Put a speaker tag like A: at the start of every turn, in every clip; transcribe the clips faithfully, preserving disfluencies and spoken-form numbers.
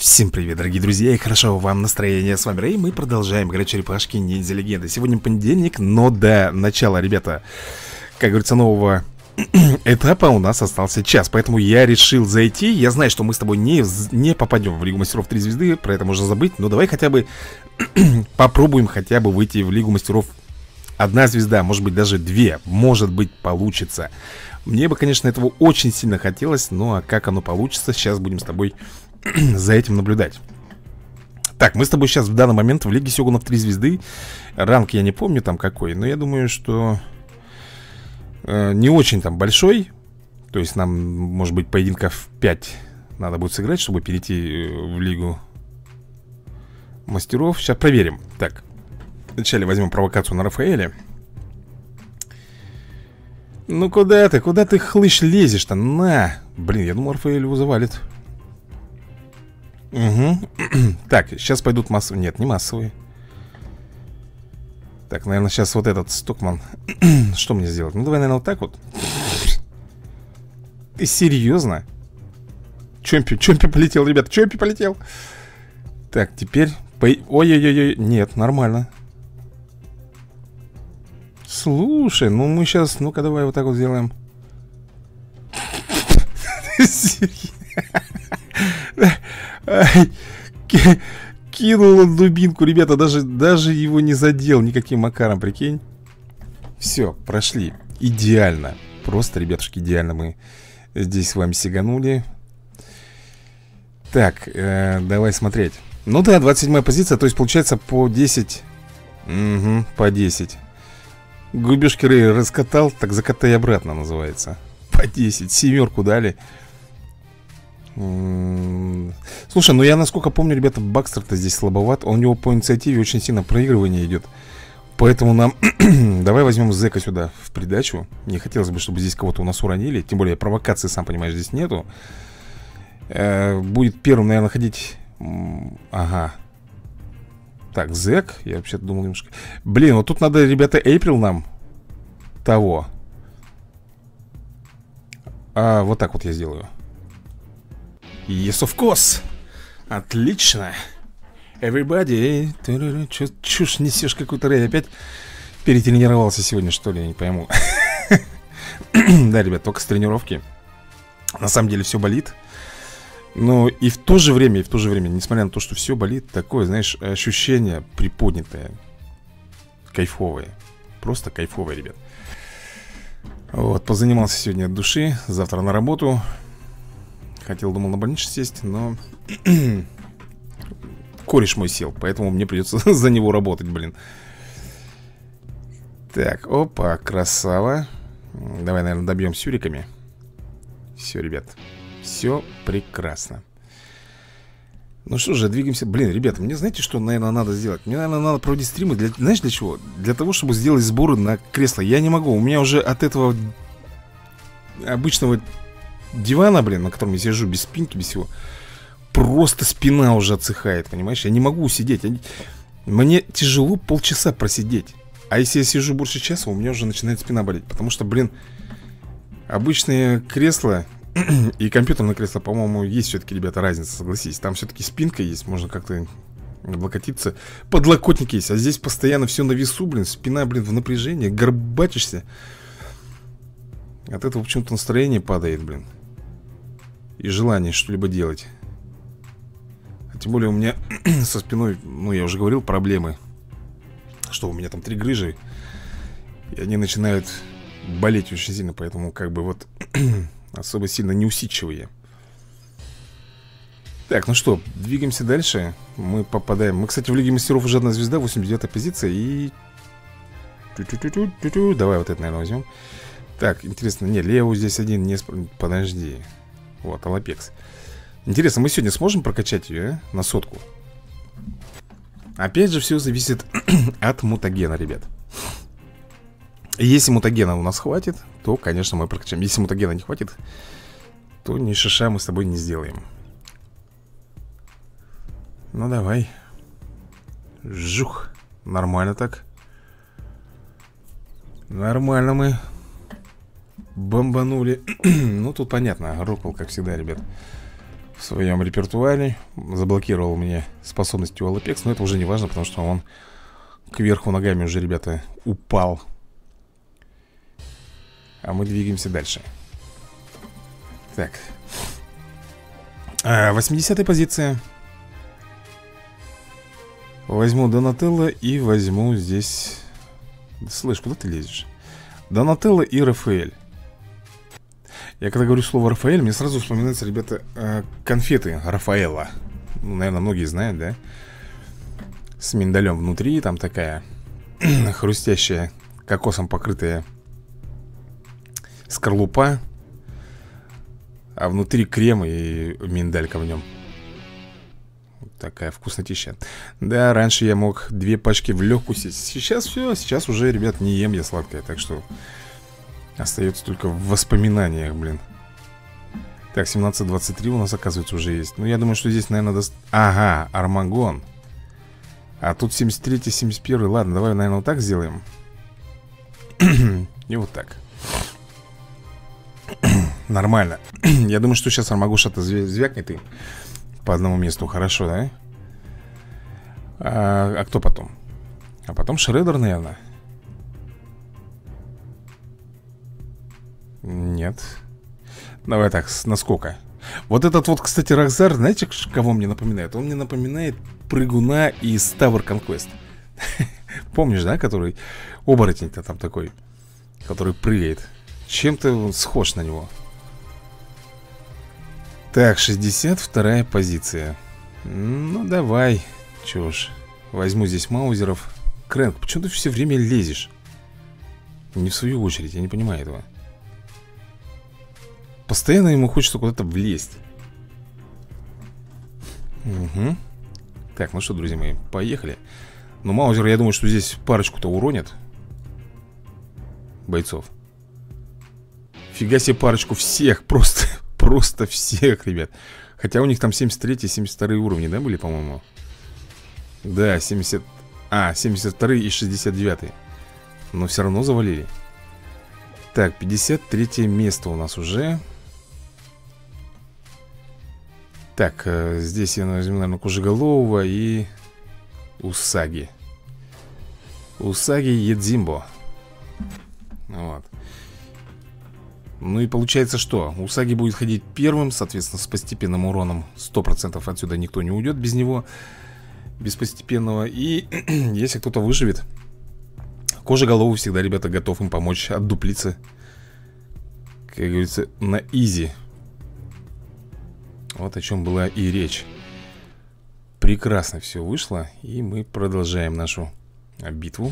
A: Всем привет, дорогие друзья, и хорошо вам настроение. С вами Рэй, мы продолжаем играть черепашки ниндзя легенды. Сегодня понедельник, но до начала, ребята, как говорится, нового этапа у нас остался час. Поэтому я решил зайти. Я знаю, что мы с тобой не, не попадем в Лигу Мастеров три звезды, про это можно забыть. Но давай хотя бы попробуем хотя бы выйти в Лигу Мастеров одна звезда, может быть даже две, может быть получится. Мне бы, конечно, этого очень сильно хотелось, но а как оно получится, сейчас будем с тобой за этим наблюдать. Так, мы с тобой сейчас в данный момент в Лиге Сёгунов три звезды. Ранг я не помню там какой, но я думаю, что э, не очень там большой. То есть нам, может быть, поединков пять надо будет сыграть, чтобы перейти в Лигу Мастеров. Сейчас проверим. Так, вначале возьмем провокацию на Рафаэля. Ну куда ты, куда ты, хлыщ, лезешь-то? На! Блин, я думал, Рафаэль его завалит. Угу. Так, сейчас пойдут массовые. Нет, не массовые. Так, наверное, сейчас вот этот Стокман. Что мне сделать? Ну, давай, наверное, вот так вот. Ты серьезно? Чомпи, Чомпи полетел, ребята, Чомпи полетел. Так, теперь по... Ой-ой-ой, нет, нормально. Слушай, ну мы сейчас... Ну-ка, давай вот так вот сделаем. Кинул он дубинку, ребята, даже, даже его не задел никаким макаром, прикинь. Все, прошли, идеально. Просто, ребятушки, идеально мы здесь с вами сиганули. Так, э, давай смотреть. Ну да, двадцать седьмая позиция, то есть получается по десять. Угу, по десять. Губежки Рэй раскатал, так закатай обратно называется. По десять, семерку дали. Слушай, ну я насколько помню, ребята, Бакстер-то здесь слабоват. У него по инициативе очень сильно проигрывание идет. Поэтому нам... Давай возьмем Зека сюда в придачу. Не хотелось бы, чтобы здесь кого-то у нас уронили. Тем более провокации, сам понимаешь, здесь нету. э, Будет первым, наверное, ходить... Ага. Так, Зек. Я вообще-то думал немножко... Блин, вот тут надо, ребята, Эйприл нам того. А, вот так вот я сделаю. Yes, of course. Отлично. Everybody. Чё, чушь несешь какую-то, Рэй? Опять перетренировался сегодня, что ли? Я не пойму. Да, ребят, только с тренировки. На самом деле все болит. Но и в то же время, и в то же время, несмотря на то, что все болит, такое, знаешь, ощущение приподнятое, кайфовое. Просто кайфовое, ребят. Вот, позанимался сегодня от души. Завтра на работу. Хотел, думал, на больничный сесть, но кореш мой сел, поэтому мне придется за него работать, блин. Так, опа, красава. Давай, наверное, добьем сюриками. Все, ребят, все прекрасно. Ну что же, двигаемся. Блин, ребята, мне знаете, что, наверное, надо сделать? Мне, наверное, надо проводить стримы для... Знаешь, для чего? Для того, чтобы сделать сборы на кресло. Я не могу, у меня уже от этого обычного дивана, блин, на котором я сижу, без спинки, без всего, просто спина уже отсыхает, понимаешь? Я не могу сидеть. Я... Мне тяжело полчаса просидеть. А если я сижу больше часа, у меня уже начинает спина болеть. Потому что, блин, обычные кресла и компьютерное кресло, по-моему, есть все-таки, ребята, разница, согласись. Там все-таки спинка есть, можно как-то облокотиться. Подлокотник есть, а здесь постоянно все на весу, блин. Спина, блин, в напряжении, горбатишься. От этого почему-то настроение падает, блин. И желание что-либо делать. А тем более у меня со спиной, ну я уже говорил, проблемы. Что у меня там три грыжи. И они начинают болеть очень сильно. Поэтому как бы вот особо сильно неусидчивые. Так, ну что, двигаемся дальше. Мы попадаем. Мы, кстати, в Лиге Мастеров уже одна звезда, восемьдесят девятая позиция. И... Давай вот это, наверное, возьмем. Так, интересно, не, Лео здесь один не... Подожди. Вот, Алапекс. Интересно, мы сегодня сможем прокачать ее, а? На сотку? Опять же, все зависит от мутагена, ребят. Если мутагена у нас хватит, то, конечно, мы прокачаем. Если мутагена не хватит, то ни шиша мы с тобой не сделаем. Ну, давай. Жух. Нормально так. Нормально мы бомбанули. Ну, тут понятно, Роквелл, как всегда, ребят, в своем репертуаре. Заблокировал мне способности у Алапекс, но это уже не важно, потому что он кверху ногами уже, ребята, упал. А мы двигаемся дальше. Так, а, восьмидесятая позиция. Возьму Донателло и возьму здесь... Слышь, куда ты лезешь? Донателло и Рафаэль. Я когда говорю слово Рафаэль, мне сразу вспоминаются, ребята, конфеты Рафаэлло. Ну, наверное, многие знают, да? С миндалем внутри, там такая хрустящая, кокосом покрытая скорлупа, а внутри крем и миндалька в нем. Такая вкуснотища. Да, раньше я мог две пачки в легкую съесть. Сейчас все, сейчас уже, ребят, не ем я сладкое. Так что остается только в воспоминаниях, блин. Так, семнадцать двадцать три у нас, оказывается, уже есть. Ну, я думаю, что здесь, наверное, даст... Ага, Армагон. А тут семьдесят третий, семьдесят первый. Ладно, давай, наверное, вот так сделаем. И вот так. Нормально. Я думаю, что сейчас Армагоша-то звякнет и по одному месту. Хорошо, да? А, а кто потом? А потом Шреддер, наверное. Нет. Давай так, с наскока. Вот этот вот, кстати, Рокзар, знаете, кого мне напоминает? Он мне напоминает прыгуна из Tower Conquest. Помнишь, да, который оборотень-то там такой, который прыгает. Чем-то он схож на него. Так, шестьдесят вторая позиция. Ну, давай. Чё ж, возьму здесь маузеров. Крэнк, почему ты все время лезешь? Не в свою очередь, я не понимаю этого. Постоянно ему хочется куда-то влезть. Угу. Так, ну что, друзья мои, поехали. Ну, маузер, я думаю, что здесь парочку-то уронят бойцов. Фига себе парочку всех, просто, просто всех, ребят. Хотя у них там семьдесят третий, семьдесят второй уровни, да, были, по-моему? Да, семьдесят... А, семьдесят второй и шестьдесят девятый. Но все равно завалили. Так, пятьдесят третье место у нас уже. Так, э, здесь я возьму, наверное, Кожеголового и Усаги. Усаги Едзимбо. Вот. Ну и получается что? Усаги будет ходить первым, соответственно, с постепенным уроном. Сто процентов отсюда никто не уйдет без него. Без постепенного. И если кто-то выживет, Кожеголовый всегда, ребята, готов им помочь отдуплиться, как говорится, на изи. Вот о чем была и речь. Прекрасно все вышло. И мы продолжаем нашу битву.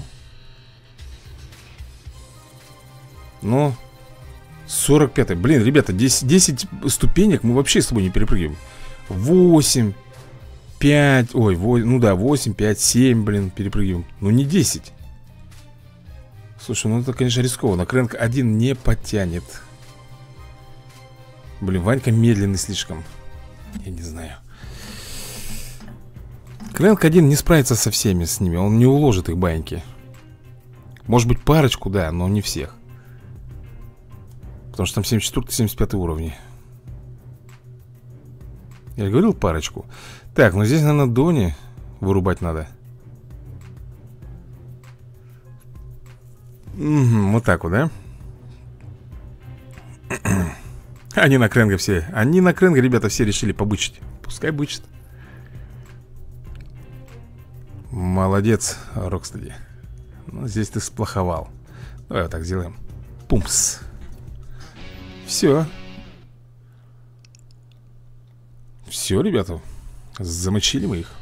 A: Но сорок пятый. Блин, ребята, десять, десять ступенек мы вообще с тобой не перепрыгиваем. восемь, пять, ой, восемь, ну да, восемь, пять, семь, блин, перепрыгиваем. Ну не десять. Слушай, ну это, конечно, рискованно. Крэнк один не потянет. Блин, Ванька медленный слишком. Я не знаю. Крэнк один не справится со всеми с ними. Он не уложит их баньки. Может быть парочку, да, но не всех. Потому что там семьдесят четвёртый, семьдесят пятый уровни. Я говорил парочку. Так, ну здесь, наверное, Дони вырубать надо. Угу, вот так вот, да? Они на Крэнга все. Они на Крэнга, ребята, все решили побычить. Пускай бычит. Молодец, Рокстеди. Ну, здесь ты сплоховал. Давай вот так сделаем. Пумс. Все. Все, ребята. Замочили мы их.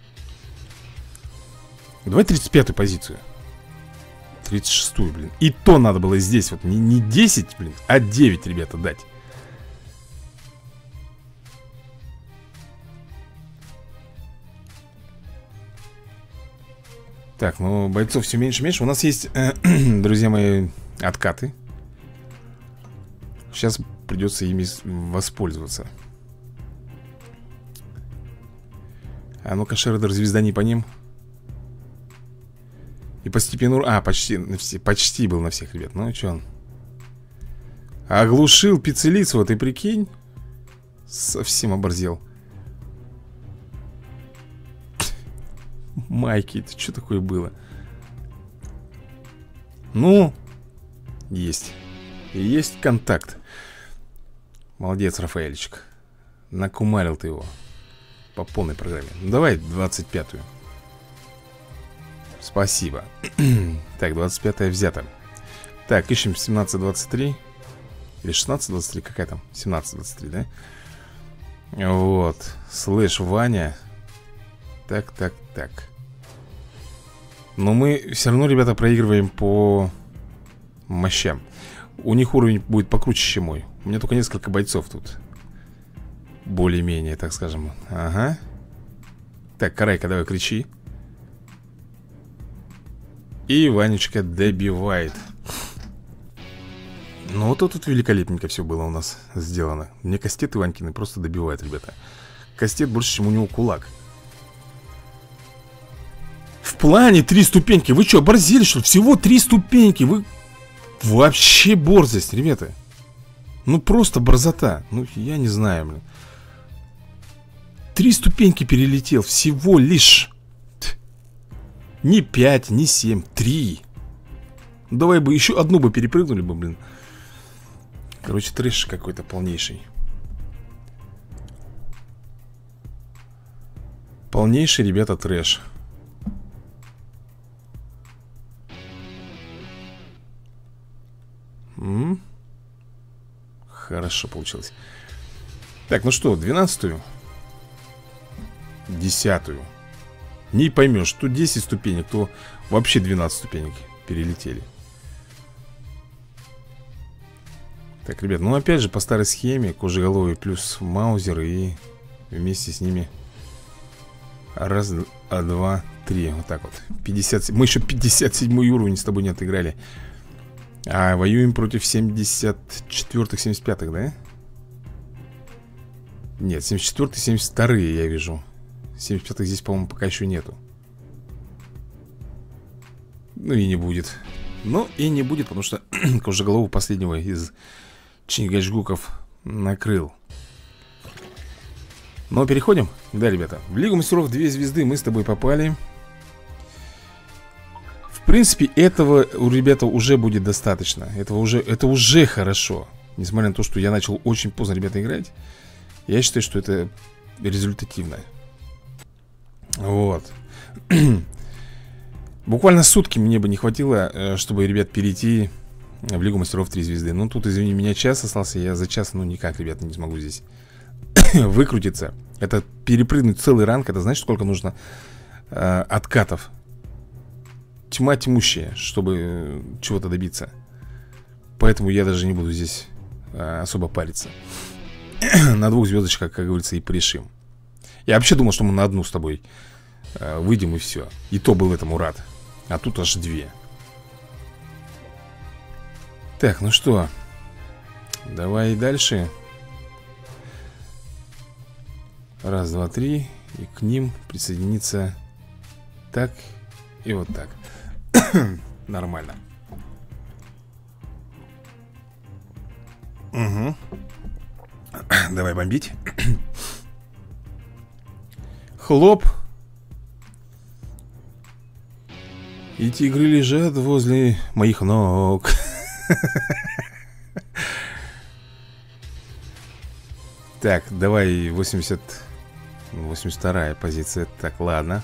A: Давай тридцать пятую позицию. тридцать шестую, блин. И то надо было здесь вот не, не десять, блин, а девять, ребята, дать. Так, ну бойцов все меньше и меньше. У нас есть, э, друзья мои, откаты. Сейчас придется ими воспользоваться. А ну-ка, Шреддер, звезда не по ним. И постепенно... А, почти, почти был на всех, ребят. Ну, что он? Оглушил Пиццелицу, ты прикинь? Совсем оборзел. Майки, это что такое было? Ну, есть. Есть контакт. Молодец, Рафаэльчик. Накумарил ты его по полной программе. Ну, давай двадцать пятую. Спасибо. Так, двадцать пятая взята. Так, ищем семнадцать двадцать три. Или шестнадцать двадцать три, какая там? семнадцать двадцать три, да? Вот. Слышь, Ваня. Так, так, так. Но мы все равно, ребята, проигрываем по мощам. У них уровень будет покруче, чем мой. У меня только несколько бойцов тут. Более-менее, так скажем. Ага. Так, Карайка, давай кричи. И Ванечка добивает. Ну вот тут великолепненько все было у нас сделано. Мне кастеты Ванькины просто добивают, ребята. Кастет больше, чем у него кулак. В плане три ступеньки. Вы что, оборзели, что ли? Всего три ступеньки. Вы вообще борзость, ребята. Ну просто борзота. Ну я не знаю, блин. Три ступеньки перелетел. Всего лишь. Не пять, не семь, три. Давай бы еще одну бы перепрыгнули бы, блин. Короче, трэш какой-то полнейший. Полнейший, ребята, трэш. М-м? Хорошо получилось. Так, ну что, двенадцатую? Десятую. Не поймешь, то десять ступенек, то вообще двенадцать ступенек перелетели. Так, ребят, ну опять же по старой схеме. Кожеголовый плюс маузер. И вместе с ними раз, два, три. Вот так вот пятьдесят. Мы еще пятьдесят седьмой уровень с тобой не отыграли. А воюем против семьдесят четвёртых, семьдесят пятых, да? Нет, семьдесят четвёртые, семьдесят вторые я вижу. семьдесят пятых здесь, по-моему, пока еще нету. Ну и не будет. Ну и не будет, потому что Кожеголову последнего из Чингачгуков накрыл. Но переходим. Да, ребята, в Лигу мастеров две звезды мы с тобой попали. В принципе, этого у ребята уже будет достаточно. Этого уже, это уже хорошо. Несмотря на то, что я начал очень поздно, ребята, играть. Я считаю, что это результативно. Вот. Буквально сутки мне бы не хватило, чтобы, ребят, перейти в Лигу мастеров три звезды. Ну, тут, извини меня, час остался. Я за час, ну, никак, ребята, не смогу здесь выкрутиться. Это перепрыгнуть целый ранг. Это знаешь, сколько нужно э, откатов? Тьма тьмущая, чтобы чего-то добиться. Поэтому я даже не буду здесь э, особо париться. На двух звездочках, как говорится, и порешим. Я вообще думал, что мы на одну с тобой э, выйдем и все. И то был этому рад. А тут аж две. Так, ну что, давай дальше. Раз, два, три. И к ним присоединиться так и вот так. Нормально. Угу. Давай бомбить. Хлоп. И тигры лежат возле моих ног. Так, давай восемьдесят... восемьдесят вторая позиция. Так, ладно.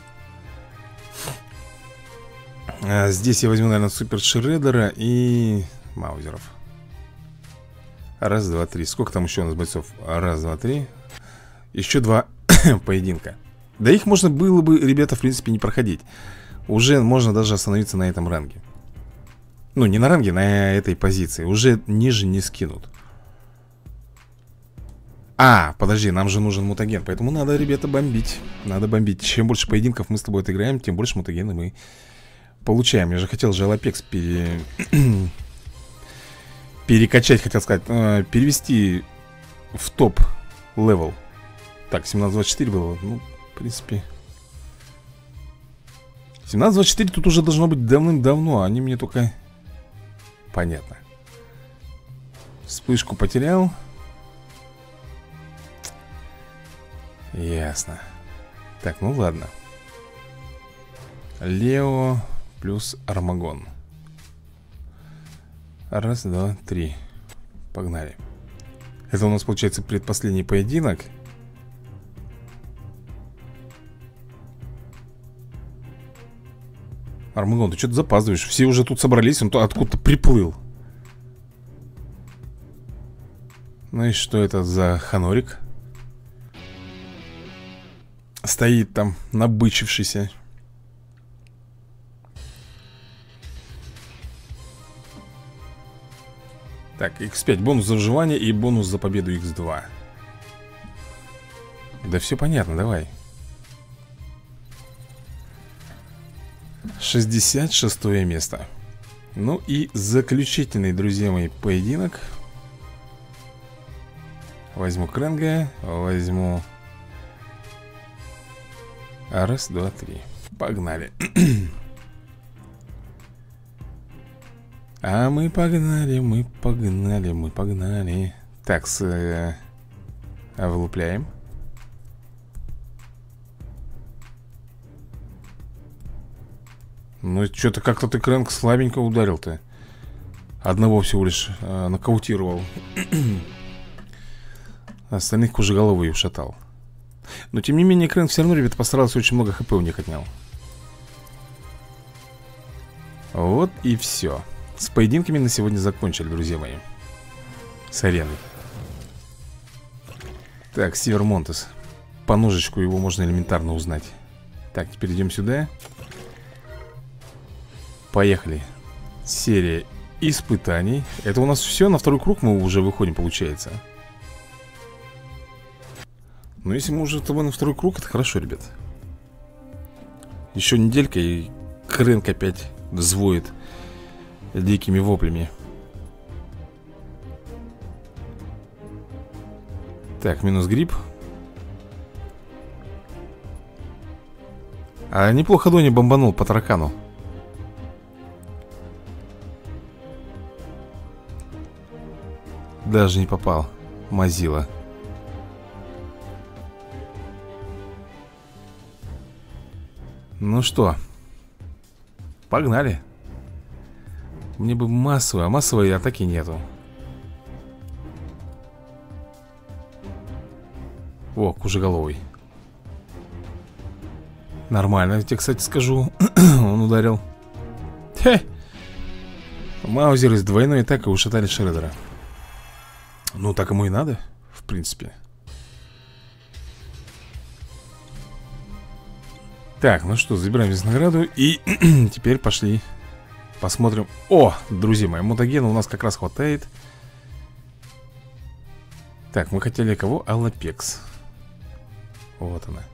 A: а, Здесь я возьму, наверное, супер шреддера и маузеров. Раз, два, три. Сколько там еще у нас бойцов? Раз, два, три. Еще два поединка. Да их можно было бы, ребята, в принципе, не проходить. Уже можно даже остановиться на этом ранге. Ну, не на ранге, на этой позиции. Уже ниже не скинут. А, подожди, нам же нужен мутаген. Поэтому надо, ребята, бомбить. Надо бомбить. Чем больше поединков мы с тобой отыграем, тем больше мутагена мы получаем. Я же хотел Жалапекс пере... перекачать, хотел сказать. э, Перевести в топ-левел. Так, семнадцать двадцать четыре было. Ну, в принципе... семнадцать двадцать четыре тут уже должно быть давным-давно. Они мне только... Понятно. Вспышку потерял. Ясно. Так, ну ладно. Лео плюс Армагон. Раз, два, три. Погнали. Это у нас получается предпоследний поединок. Армагон, ты что-то запаздываешь. Все уже тут собрались, он откуда-то приплыл. Ну и что это за ханорик? Стоит там, набычившийся. Так, икс пять, бонус за выживание и бонус за победу икс два. Да все понятно, давай. шестьдесят шестое место. Ну и заключительный, друзья мои, поединок. Возьму Кренга, возьму... Раз, два, три. Погнали. А мы погнали, мы погнали, мы погнали. Так, с... Э, вылупляем. Ну, что-то как-то ты, Крэнк, слабенько ударил-то. Одного всего лишь э, нокаутировал. Остальных кожеголовые ушатал. Но, тем не менее, Крэнк все равно, ребята, постарался, очень много хп у них отнял. Вот и все. С поединками на сегодня закончили, друзья мои. С ареной. Так, Север Монтес. По ножичку его можно элементарно узнать. Так, теперь идем сюда. Поехали. Серия испытаний. Это у нас все, на второй круг мы уже выходим, получается. Но если мы уже с тобой на второй круг, это хорошо, ребят. Еще неделька, и Крэнк опять взвоет дикими воплями. Так, минус гриб. А неплохо Дони бомбанул по таракану. Даже не попал. Мазила. Ну что, погнали. Мне бы массовой, а массовой атаки нету. О, кужеголовый. Нормально, я тебе, кстати, скажу. Он ударил. Хе! Маузеры с двойной атакой ушатали Шреддера. Ну, так ему и надо, в принципе. Так, ну что, забираем здесь награду. И теперь пошли посмотрим. О, друзья мои, мутагена у нас как раз хватает. Так, мы хотели кого? Аллапекс. Вот она.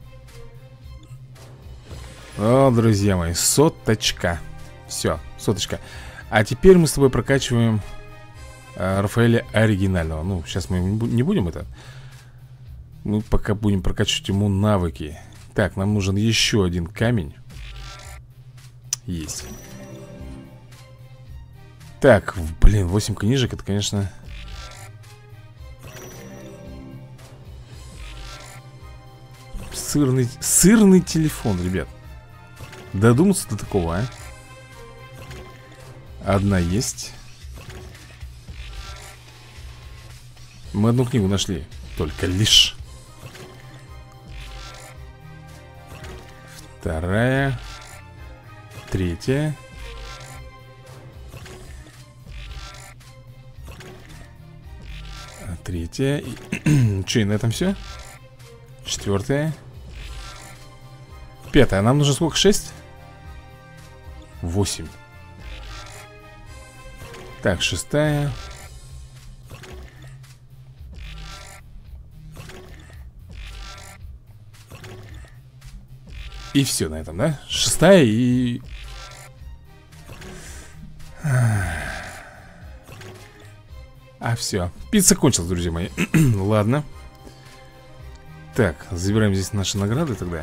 A: О, друзья мои, соточка. Все, соточка. А теперь мы с тобой прокачиваем а, Рафаэля оригинального. Ну, сейчас мы не будем это. Мы пока будем прокачивать ему навыки. Так, нам нужен еще один камень. Есть. Так, блин, восемь книжек, это, конечно... Сырный, сырный телефон, ребят. Додуматься до такого, а? Одна есть. Мы одну книгу нашли. Только лишь. Вторая. Третья. Третья. Че, и на этом все? Четвертая. Пятая. Нам нужно сколько? Шесть? Восемь. Так, шестая. И все на этом, да? Шестая и... А, все. Пицца кончилась, друзья мои. Ладно. Так, забираем здесь наши награды тогда.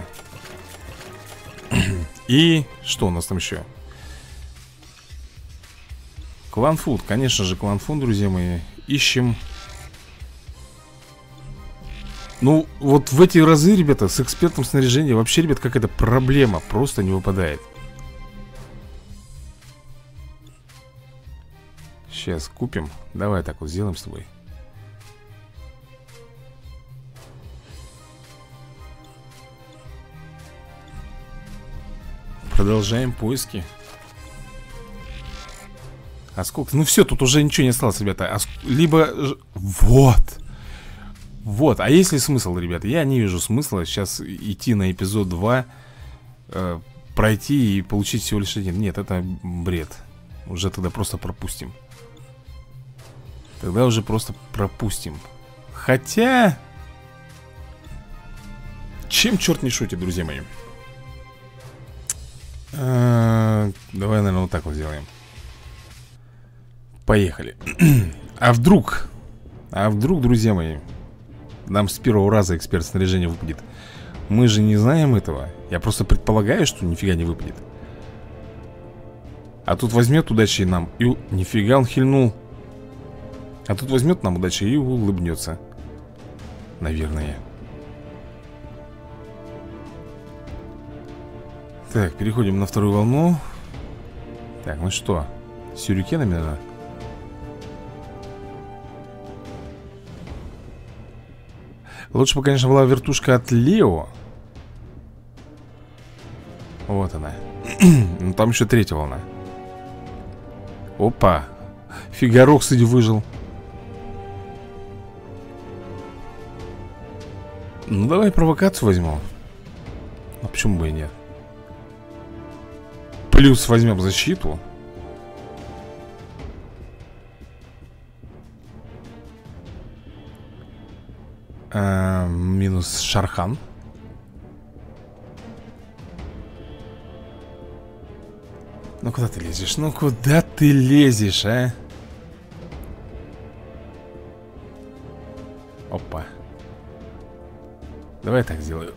A: И что у нас там еще? Кланфуд, конечно же, кланфуд, друзья мои. Ищем Ну, вот в эти разы, ребята, с экспертом снаряжения вообще, ребят, какая-то проблема просто не выпадает. Сейчас купим. Давай так вот сделаем с тобой. Продолжаем поиски. А сколько? Ну все, тут уже ничего не осталось, ребята. А ск... Либо... Вот. Вот. А есть ли смысл, ребята? Я не вижу смысла сейчас идти на эпизод два, э, пройти и получить всего лишь один. Нет, это бред. Уже тогда просто пропустим. Тогда уже просто пропустим. Хотя... Чем черт не шутит, друзья мои? А, давай, наверное, вот так вот сделаем. Поехали. А вдруг, а вдруг, друзья мои, нам с первого раза эксперт снаряжения выпадет? Мы же не знаем этого. Я просто предполагаю, что нифига не выпадет. А тут возьмет удачи нам и... Нифига он хильнул. А тут возьмет нам удачи и улыбнется. Наверное. Так, переходим на вторую волну. Так, ну что, сюрикенами, наверное? Лучше бы, конечно, была вертушка от Лео. Вот она. Ну там еще третья волна. Опа. Фигаро, кстати, выжил. Ну давай провокацию возьмем. А почему бы и нет? Плюс возьмем защиту. а, Минус Шархан. Ну куда ты лезешь? Ну куда ты лезешь, а? Опа. Давай я так сделаю.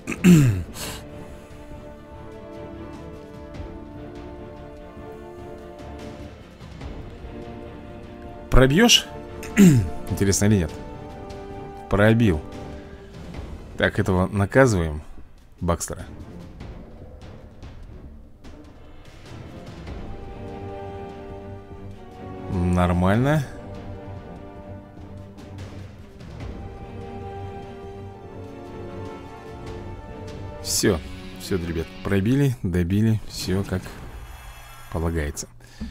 A: Пробьешь? Интересно или нет? Пробил. Так, этого наказываем. Бакстера. Нормально. Все. Все, ребят, пробили, добили. Все как полагается.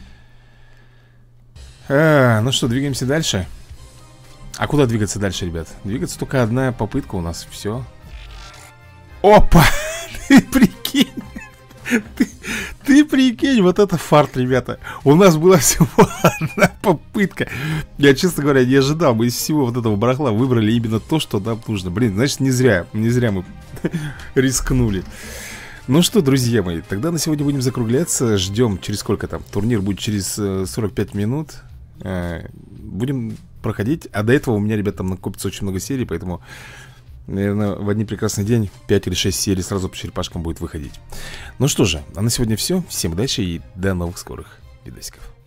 A: А, ну что, двигаемся дальше. А куда двигаться дальше, ребят? Двигаться только одна попытка у нас, все. Опа! Ты прикинь! Ты, ты прикинь, вот это фарт, ребята. У нас была всего одна попытка. Я, честно говоря, не ожидал. Мы из всего вот этого барахла выбрали именно то, что нам нужно. Блин, значит, не зря, не зря мы рискнули. Ну что, друзья мои, тогда на сегодня будем закругляться. Ждем, через сколько там? Турнир будет через сорок пять минут. Будем проходить. А до этого у меня, ребята, там накопится очень много серий. Поэтому, наверное, в один прекрасный день пять или шесть серий сразу по черепашкам будет выходить. Ну что же, а на сегодня все. Всем удачи и до новых скорых видосиков.